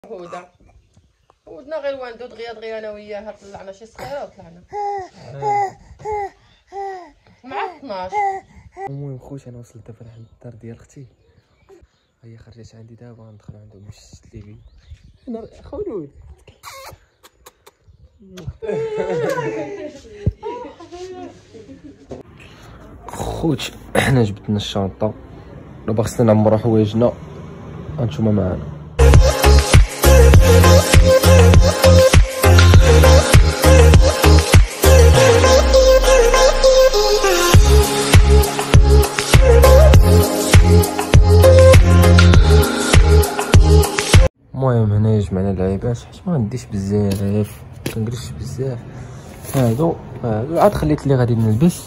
ودنا غير واندو دغيا انا وياها طلعنا شي صغيره وطلعنا مع 12. المهم خوتي انا وصلت دابا لعند الدار ديال اختي، هي خرجت عندي دابا غندخل عندهم باش تشد لي انا خولود. خوتي حنا جبدنا الشنطه دابا خصنا نعمرو حوايجنا، هانتوما معانا. المهم هنايا جمعنا اللعيبات حيت ما عنديش بزاف، كنجلسش بزاف. هادو عاد خليت اللي غادي نلبس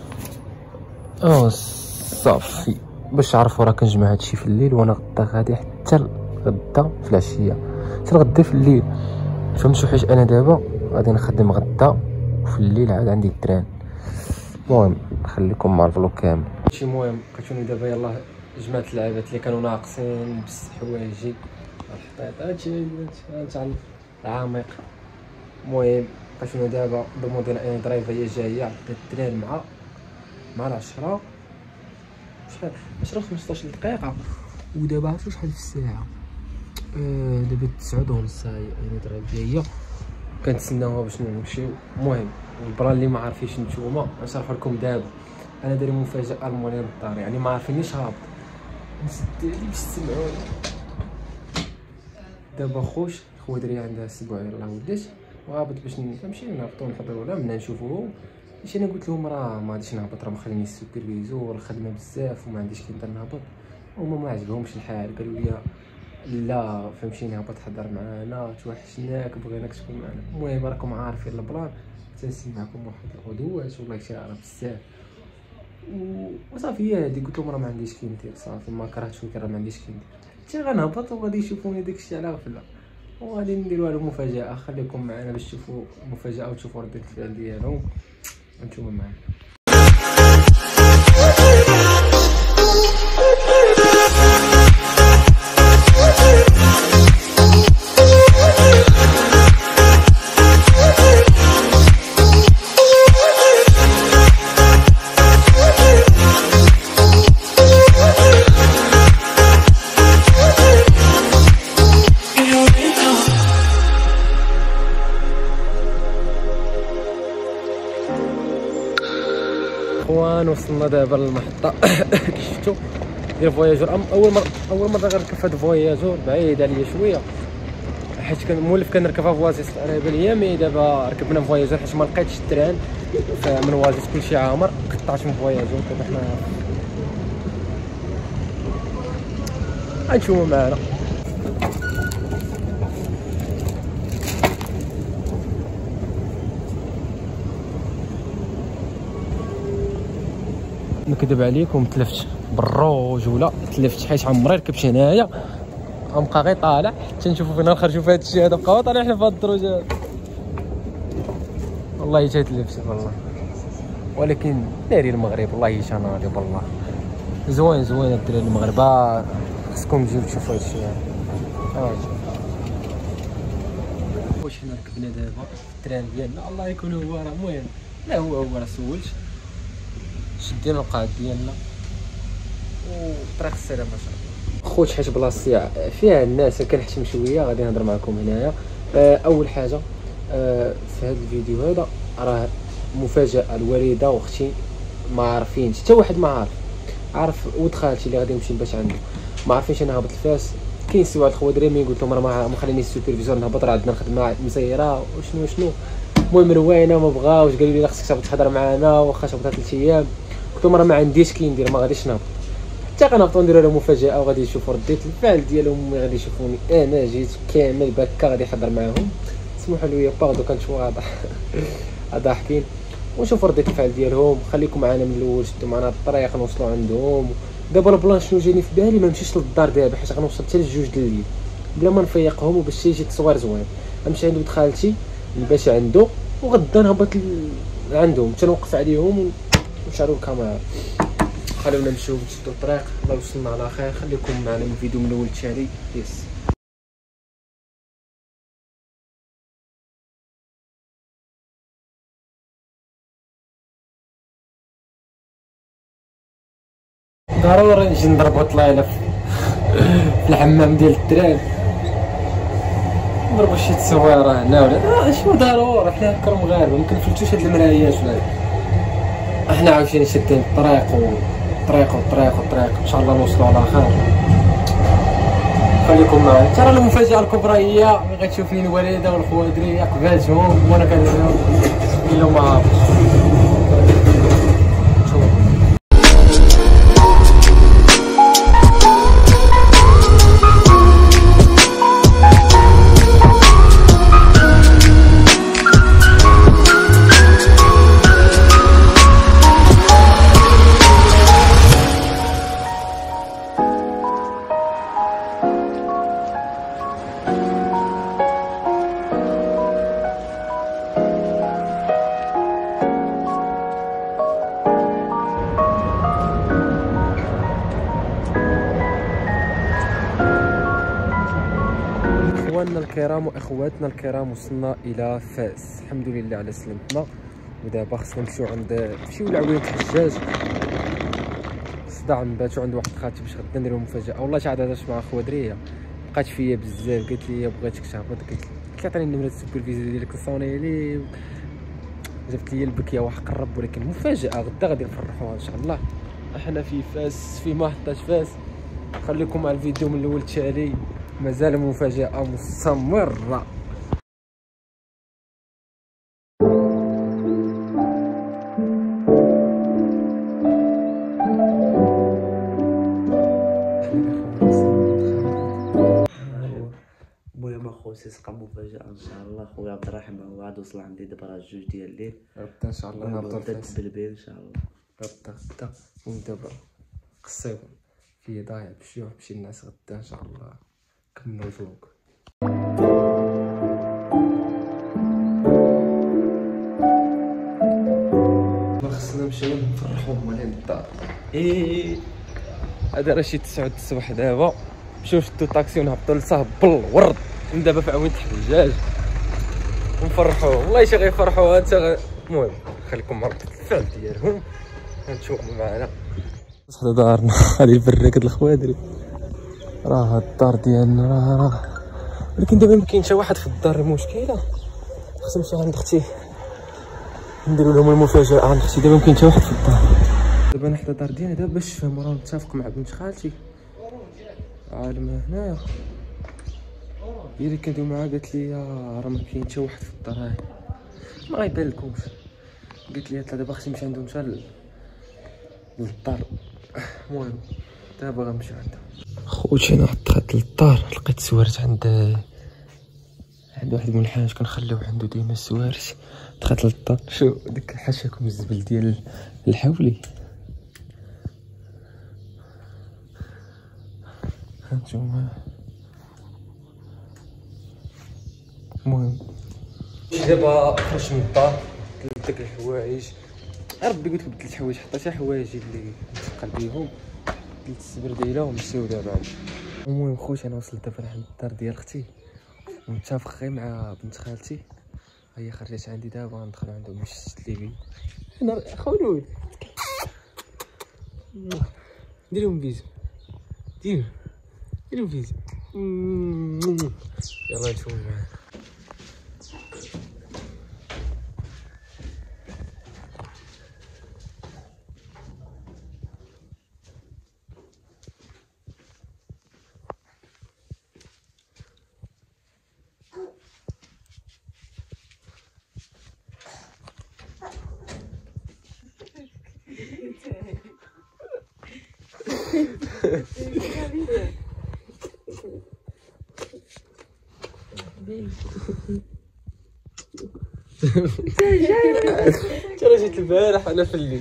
صافي باش تعرفوا راه كنجمع هادشي في الليل، وانا غدا غادي حتى غدا في العشيه، حتى الغدا في الليل، فهمتوا؟ حيت انا دابا غادي نخدم غدا وفي الليل عاد عندي التران. المهم نخليكم مع الفلوق كامل. شي المهم كتشوفوني دابا يلاه جمعت اللعيبات اللي كانوا ناقصين، لبست حوايجي الحطيط هادشي تاع العميق. المهم كتشوفوني دابا بالموديل اني درايفه هي جايه عطيت التران مع العشرة شحال 10 15 دقيقه، ودابا عرفتوا شحال في الساعه؟ دابا 9:30 يعني درايف جايه كنتسناوها باش نمشيو. المهم البرا اللي ما عارفينش نتوما نشرح لكم دابا، انا داير مفاجاه المونيه للدار، يعني ما عارفينيش هابط نسد لي باش تسمعوني. دابا خوش خوادري عندها اسبوع يلاه ولات وهابط باش نمشي نهبطو نحضرو لها منا نشوفوه. باش انا قلت لهم راه ما غاديش نهبط، راه مخليني السوبرفيزور الخدمه بزاف وما عنديش كي نقدر نهبط. هما ما عجبهمش الحال، قالوا لي لا فهمتيني هبط حضر معانا توحشناك بغيناك تكون معنا. المهم راكم عارفين البلان، تنسي معكم واحد الغدوات والله شي بزاف وصافي. هي هادي قلت لهم راه ما عنديش كي ندير، صافي ما كرهتش ولكن راه ما عنديش كي ندير، حتى غنهبط وغادي يشوفوني داكشي على غفله، وغادي نديروا لهم مفاجاه. خليكم معنا باش تشوفوا المفاجاه وتشوفوا ردة الفعل ديالهم وانتم معنا. اخوان وصلنا دابا للمحطه شفتوا ديال فواياجور. اول مره غنركب في هاد فواياجور، بعيد عليا شويه حيت كان مولف كنركبها في وازيس قريبه ليا، مي دابا ركبنا فواياجور حيت ما لقيتش التران من وازيس كلشي عامر، قطعت من فواياجور. دابا حنا غنشوفوا معنا. نكذب عليكم تلفت بالروج ولا تلفت حيت عمري ركبت هنايا، غنبقى غير طالع حتى نشوفوا فين نخرجوا في هذا الشيء هذا. بقاو طالعين حنا في هاد الدروج والله حتى تلفت والله، ولكن دايرين المغرب والله حتى ناضي والله زوين الدراري المغاربه، خصكم تجيو تشوفوا هذا الشيء هذا. واش حنا ركبنا دابا التران ديالنا، الله يكون هو راه المهم لا هو راه سولت شدينا القاعد ديالنا وطريق السلام ما شاء الله. خوت حيت بلاصتي فيها الناس كنحتم شويه غادي نهضر معكم هنايا. اول حاجه في هذا الفيديو هذا راه مفاجاه لوريده واختي، ما عارفينش حتى واحد، ما عارف ولد خالتي اللي غادي نمشي باش عنده، ما عارفينش انا هابط الفاس. كاين سي واحد الخوادري مي قلت لهم راه ما خلينيش السوبرفيزور نهبط، راه عندنا الخدمه مسيره وشنو. المهم روينا ما بغاوش، قالوا لي لا خصك تهبط تحضر معنا واخا تهبط 3 ايام. قلت لهم راه ما عنديش كي ندير، ما غاديش نهبط حتى غنهبطوا نديروا لهم مفاجاه وغادي يشوفوا ردة الفعل ديالهم، غادي يشوفوني انا جيت كامل بكا غادي نحضر معاهم. سمحوا لي باردو كنت واضح ضاحكين ونشوفوا ردة الفعل ديالهم. خليكم معنا من الاول، شدوا معنا الطريق نوصلوا عندهم. دابا البلان شنو جاني في بالي، ما نمشيش للدار دابا حيت غنوصل حتى ل2 د الليل بلا ما نفيقهم وباش يجي التصوير زوين. نمشي عند ولد خالتي باش عنده وغدا نهبط عندهم حتى نوقف عليهم ونشعلوا الكاميرا. خلونا نمشيو نشدوا الطريق. الله وصلنا على خير، خليكم معنا من الفيديو من الاول التالي. بيس. ضروري نجي نضربو طليله في الحمام ديال الدراري، نضربو شي تصويره هنا ولا شنو ضروري. حنا هكا مغاربه مكنفلتوش هاد المرايات ولا احنا عاوشين شادين الطريق ان شاء الله نوصلوا على خير. خليكم معايا. ترى المفاجاه الكبرى هي ملي غتشوفني الوالده والخوادري عقباتهم وانا كندير لهم ما اخواننا الكرام واخواتنا الكرام، وصلنا الى فاس. الحمد لله على سلامتنا. ودابا خصنا نمشيو لعوينة الحجاج. صداع نباتو عند واحد خالتي باش غدا نديرو مفاجاه. والله عاد هضرت مع خوادريه بقات فيا بزاف، قالت لي بغيتك تهبط، قلت لها عطيني النمره السوبرفيزور ديالك نصوني لي. جبت لي البكيه وحق الرب، ولكن مفاجاه غدا غادي نفرحوها ان شاء الله. احنا في فاس، في محطه فاس. خليكم مع الفيديو من الاول تالي، مازال مفاجأة مستمرة. المهم اخوتي تلقى مفاجأة ان شاء الله. خويا عبد الرحيم هو عاد وصل عندي دابا راه 2 ديال الليل. غدا ان شاء الله نهبطو لفاس بالبيل ان شاء الله. غدا ودابا قصيو في ضايع بشوح بشي الناس. غدا ان شاء الله كملوا الفلوق. خصنا نمشيو نفرحوهم ولاد الدار. هذا راه شي 9 الصباح دابا. نمشيو نشدو طاكسي ونهبطو لصاحب الورد دابا في عوينة الحجاج ونفرحوهم. والله شي غيفرحوها انت. المهم خليكم مع ردة الفعل ديالهم غنشوفوا معنا. وصلنا دارنا. هادي البراكة الخوادري، راه الدار ديالنا راه ولكن دابا مكاين حتى واحد في الدار. المشكله خصنا نمشي عند اختي نديرو لهم المفاجاه. عند اختي دابا مكاين حتى واحد في الدار. دابا انا حدا الدار ديالنا دابا باش نفهم، راه متفق مع بنت خالتي عالم هنايا. هي اللي كندوي معاها قالت لي راه ما كاين حتى واحد في الدار. هاي ما غيبان لكمش. قالت لي دابا خصني نمشي عندهم حتى للدار. المهم دابا غنمشي عندها. خوتي انا دخلت للدار لقيت سوارت عند واحد المنحاج كنخليوه عنده ديما السوارت. دخلت للدار. شو ديك حاشاكم الزبل ديال الحولي. هانتوما. المهم دابا خرجت من الدار بدلت داك الحوايج. ربي قلت لك بدلت الحوايج، حطيت شي حوايج اللي نتقل بيهم، بدلت السبرديله ومشيو دابا. المهم خوتي انا وصلت دابا عند الدار ديال اختي ومتفق غير مع بنت خالتي. هي خرجت عندي دابا غندخلو عندهم باش تشد لي. انا خولوي ديرهم بيزو، ديرهم بيزو. يلا نشوفو معاك. ترى جيت البارح انا في الليل.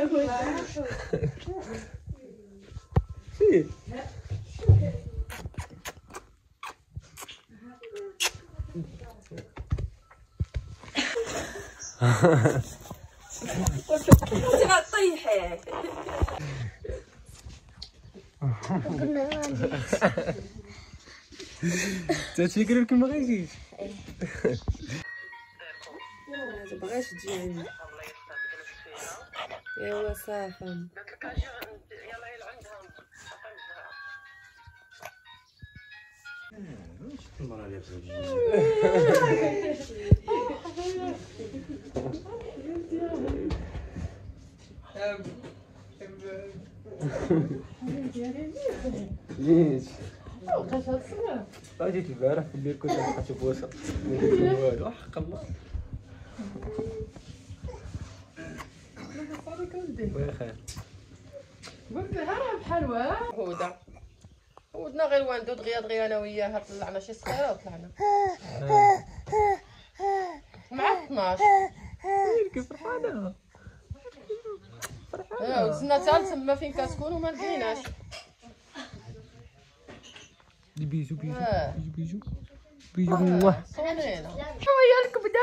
فين طيحي تاتي قالوا لك ما غايجيش. بغاش تجيني. يلا صافي. شفت المرة اللي ليش؟ وقاش هاد الصغير جيت البارح في الليل كنت كنشوف وسط ما قلت له والو حق الله. لاباس عليك ولدي؟ بخير. قلت لها راه بحال هدى ودنا غير واندو دغيا انا وياها طلعنا شي صغيره وطلعنا مع 12. كيف فرحانه وزنا حتى تما فين كتكون وما لقيناش. بيجو آه. بيجو بيجو الله صونينا ويا الكبده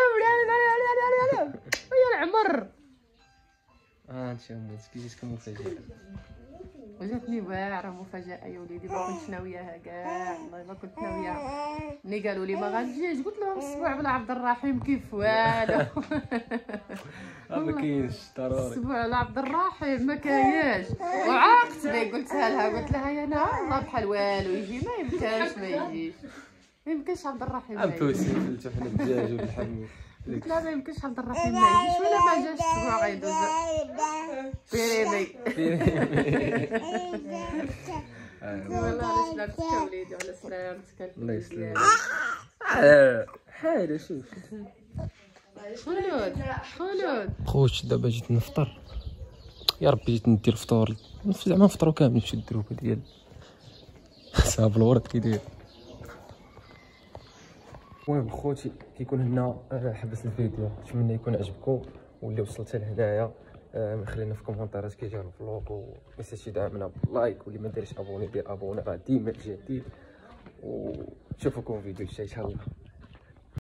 ويا العمر. هانتي امي جيتكم مفاجاه. وجاتني واعره مفاجاه يا وليدي، ما كنتش ناوياها كاع، والله ما كنت ناوياها. ملي قالوا لي ما غاتجيش قلت لهم الاسبوع بلا عبد الرحيم كيف والو. ما كاينش ضروري الاسبوع لا عبد الرحيم ما كاينش. وعاقت بي قلتها لها، قلت لها يا نهار الله بحال والو يجي، ما يمكنش ما يجيش، ما يمكنش عبد الرحيم ما يجيش. امبوسيبل حنا الدجاج واللحم. قلت لها ما يمكنش عبد الرحيم ما يجيش، ولا ما جاش الاسبوع غيدوز بيريمي. والله على سلامتك يا وليدي، على سلامتك. الله يسلمك. حاله شوف خلود خلود خوت دابا جيت نفطر، يا ربي جيت ندير فطور زعما نفطرو كامل نمشيو الدروكه ديال صاحب الورد كيداير. المهم خوتي كيكون هنا حبس الفيديو، نتمنى يكون عجبكم واللي وصلت لهنايا خلينا في كومونتيرات كي جا الفلوق، وميساجي دعمنا باللايك، واللي ما دارش ابوني دير ابوني راه ديما جديد، ونشوفكم في فيديو الجاي ان شاء الله.